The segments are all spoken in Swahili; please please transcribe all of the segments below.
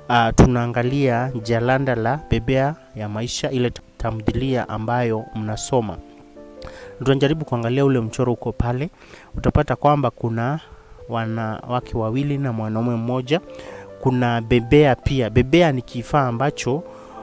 tunaangalia jalanda la Bembea ya Maisha, ile tamthilia ambayo mnasoma. Tunajaribu kuangalia ule mchoro uko pale. Utapata kwamba kuna wanawake wawili na mwanaume mmoja. Kuna Bembea pia. Bembea ni kifaa ambacho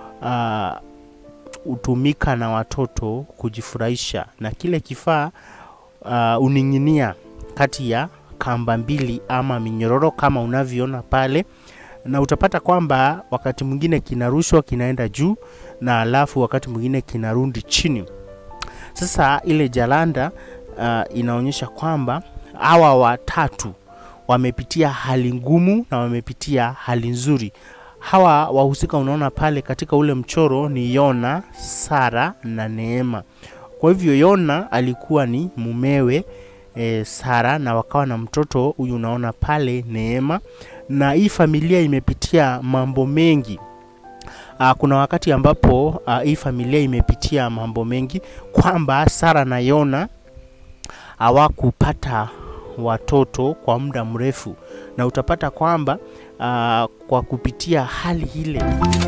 hutumika na watoto kujifurahisha, na kile kifaa uninginia kati ya kamba mbili ama minyororo kama unavyoona pale, na utapata kwamba wakati mwingine kinarushwa kinaenda juu, na alafu wakati mwingine kinarudi chini. Sasa ile jalanda inaonyesha kwamba hawa watatu wamepitia hali ngumu na wamepitia hali nzuri. Hawa wahusika unaona pale katika ule mchoro ni Yona, Sara na Neema. Kwa hivyo Yona alikuwa ni mumewe Sara, na wakawa na mtoto huyu unaona pale Neema, na hii familia imepitia mambo mengi. Kuna wakati ambapo hii familia imepitia mambo mengi, kwamba Sara na Yona hawakupata watoto kwa muda mrefu, na utapata kwamba kwa kupitia hali ile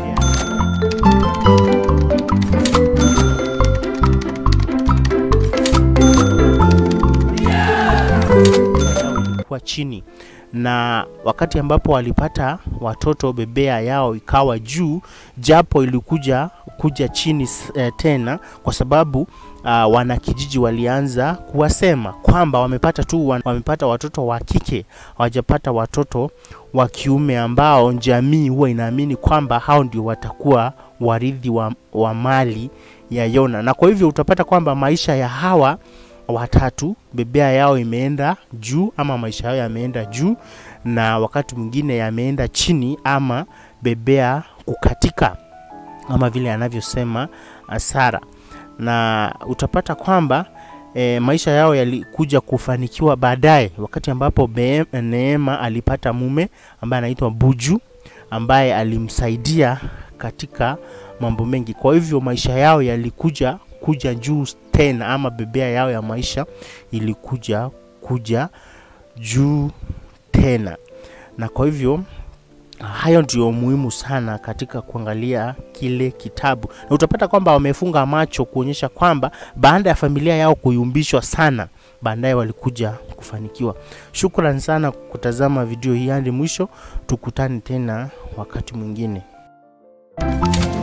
kwa chini, na wakati ambapo walipata watoto Bembea yao ikawa juu, japo ilikuja chini tena, kwa sababu wanakijiji walianza kuwasema kwamba wamepata watoto wa kike, hawajapata watoto wa kiume, ambao jamii huwa inaamini kwamba hao ndio watakuwa warithi wa mali ya Yona. Na kwa hivyo utapata kwamba maisha ya hawa watatu Bembea yao imeenda juu, ama maisha yao yameenda juu, na wakati mwingine yameenda chini, ama Bembea kukatika, kama vile anavyosema Sara. Na utapata kwamba maisha yao yalikuja kufanikiwa baadaye, wakati ambapo Neema alipata mume ambaye anaitwa Buju, ambaye alimsaidia katika mambo mengi. Kwa hivyo maisha yao yalikuja juu tena, ama Bembea yao ya maisha ilikuja juu tena. Na kwa hivyo hayo ndio muhimu sana katika kuangalia kile kitabu, na utapata kwamba wamefunga macho kuonyesha kwamba baada ya familia yao kuyumbishwa sana, baadaye walikuja kufanikiwa. Shukrani sana kutazama video hii hadi mwisho. Tukutane tena wakati mwingine.